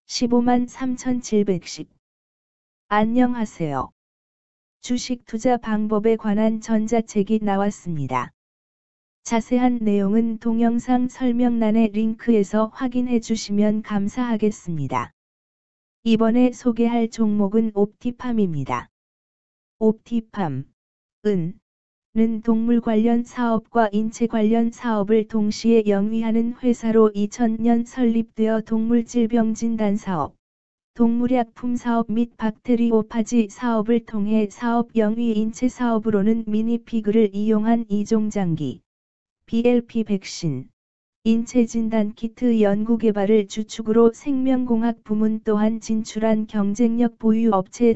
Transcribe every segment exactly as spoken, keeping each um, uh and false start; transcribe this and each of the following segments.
십오만 삼천칠백십. 안녕하세요. 주식 투자 방법에 관한 전자책이 나왔습니다. 자세한 내용은 동영상 설명란의 링크에서 확인해 주시면 감사하겠습니다. 이번에 소개할 종목은 옵티팜입니다. 옵티팜, 은, 는 동물 관련 사업과 인체 관련 사업을 동시에 영위하는 회사로 이천 년 설립되어 동물질병진단 사업, 동물약품 사업 및 박테리오파지 사업을 통해 사업 영위 인체 사업으로는 미니피그를 이용한 이종장기, 비엘피 백신, 인체 진단 키트 연구개발을 주축으로 생명공학 부문 또한 진출한 경쟁력 보유 업체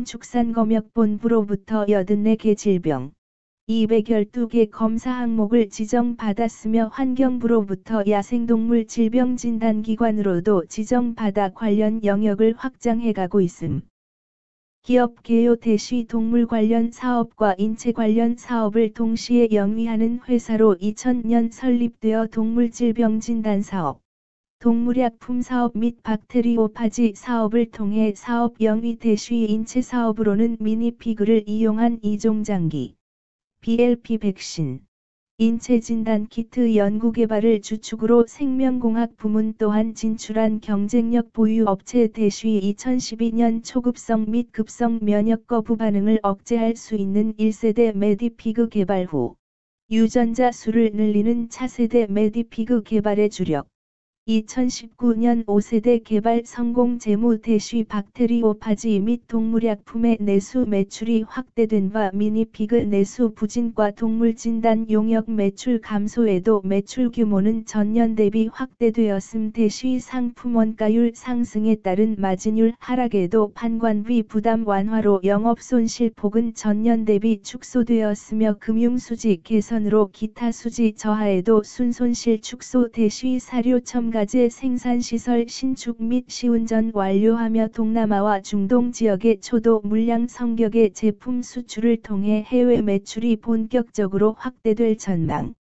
농림축산검역본부로부터 여든네 개 질병, 이백십이 개 검사 항목을 지정받았으며 환경부로부터 야생동물 질병진단기관으로도 지정받아 관련 영역을 확장해가고 있음. 기업 개요 대시 동물 관련 사업과 인체 관련 사업을 동시에 영위하는 회사로 이천 년 설립되어 동물질병진단 사업, 동물약품 사업 및 박테리오파지 사업을 통해 사업 영위 대시 인체 사업으로는 미니피그를 이용한 이종장기, 비엘피 백신, 인체 진단 키트 연구개발을 주축으로 생명공학 부문 또한 진출한 경쟁력 보유 업체 대시 이천십이 년 초급성 및 급성 면역 거부 반응을 억제할 수 있는 일 세대 메디피그 개발 후 유전자 수를 늘리는 차세대 메디피그 개발에 주력. 이천십구 년 오 세대 개발 성공 재무 대시 박테리오파지 및 동물약품의 내수 매출이 확대된 바 미니피그 내수 부진과 동물진단 용역 매출 감소에도 매출 규모는 전년 대비 확대되었음 대시 상품 원가율 상승에 따른 마진율 하락에도 판관비 부담 완화로 영업손실 폭은 전년 대비 축소되었으며 금융수지 개선으로 기타 수지 저하에도 순손실 축소 대시 사료 첨 가제 생산시설 신축 및 시운전 완료하며 동남아와 중동 지역의 초도 물량 성격의 제품 수출을 통해 해외 매출이 본격적으로 확대될 전망.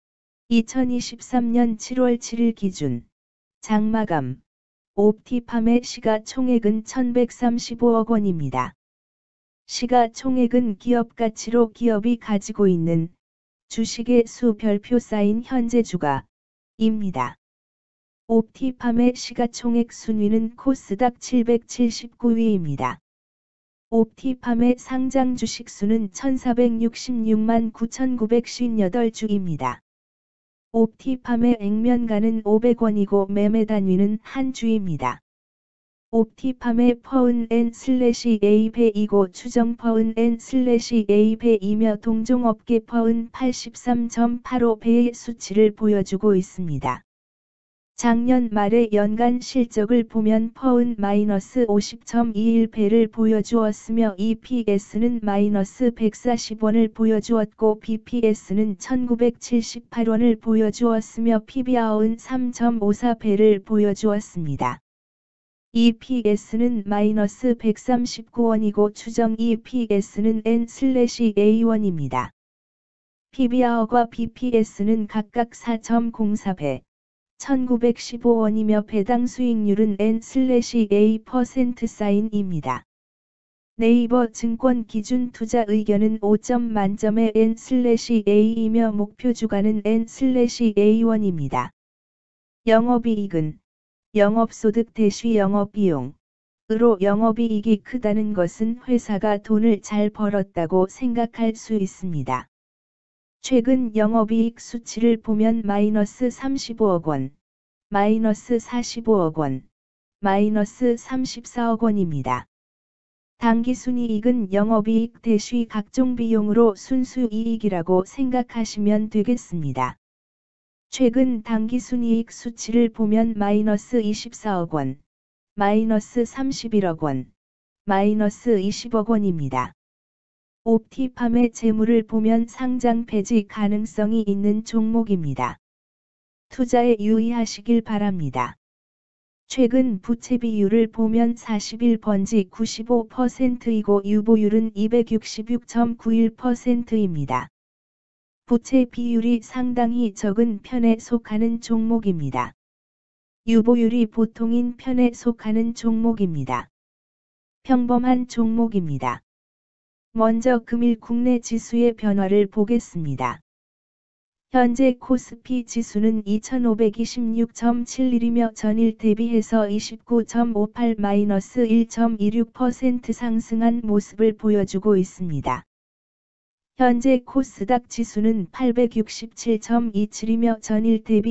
이천이십삼 년 칠월 칠일 기준 장마감 옵티팜의 시가총액은 천백삼십오억 원입니다. 시가총액은 기업가치로 기업이 가지고 있는 주식의 수 별표 쌓인 현재 주가입니다. 옵티팜의 시가총액 순위는 코스닥 칠백칠십구 위입니다. 옵티팜의 상장 주식수는 천사백육십육만 구천구백오십팔 주입니다. 옵티팜의 액면가는 오백 원이고 매매 단위는 한 주입니다. 옵티팜의 퍼은 엔 슬래시 에이 배이고 추정 퍼은 엔 슬래시 에이 배이며 동종업계 퍼은 팔십삼 점 팔오 배의 수치를 보여주고 있습니다. 작년 말의 연간 실적을 보면 퍼은 마이너스 오십 점 이일 배를 보여주었으며 이피에스는 마이너스 백사십 원을 보여주었고 비피에스는 천구백칠십팔 원을 보여주었으며 피비알은 삼 점 오사 배를 보여주었습니다. 이피에스는 마이너스 백삼십구 원이고 추정 이피에스는 엔 슬래시 에이 원입니다. 피비알과 비피에스는 각각 사 점 공사 배, 천구백십오 원이며 배당 수익률은 엔 슬래시 에이 퍼센트 사인입니다. 네이버 증권 기준 투자 의견은 오 점 만점의 엔 슬래시 에이이며 목표 주가는 엔 슬래시 에이 원입니다. 영업이익은 영업소득 대시 영업비용으로 영업이익이 크다는 것은 회사가 돈을 잘 벌었다고 생각할 수 있습니다. 최근 영업이익 수치를 보면 마이너스 삼십오억 원, 마이너스 사십오억 원, 마이너스 삼십사억 원입니다. 당기순이익은 영업이익 대시 각종 비용으로 순수이익이라고 생각하시면 되겠습니다. 최근 당기순이익 수치를 보면 마이너스 이십사억 원, 마이너스 삼십일억 원, 마이너스 이십억 원입니다. 옵티팜의 재물을 보면 상장 폐지 가능성이 있는 종목입니다. 투자에 유의하시길 바랍니다. 최근 부채 비율을 보면 사십일 번지 구십오 퍼센트이고 유보율은 이백육십육 점 구일 퍼센트입니다. 부채 비율이 상당히 적은 편에 속하는 종목입니다. 유보율이 보통인 편에 속하는 종목입니다. 평범한 종목입니다. 먼저 금일 국내 지수의 변화를 보겠습니다. 현재 코스피 지수는 이천오백이십육 점 칠일이며 전일 대비해서 이십구 점 오팔 마이너스 일 점 이육 퍼센트 상승한 모습을 보여주고 있습니다. 현재 코스닥 지수는 팔백육십칠 점 이칠이며 전일 대비